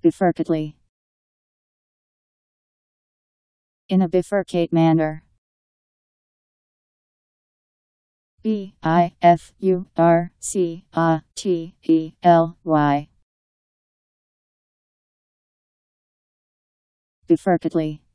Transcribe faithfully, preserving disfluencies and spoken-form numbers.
Bifurcately. In a bifurcate manner. B I F U R C A T E L Y. Bifurcately.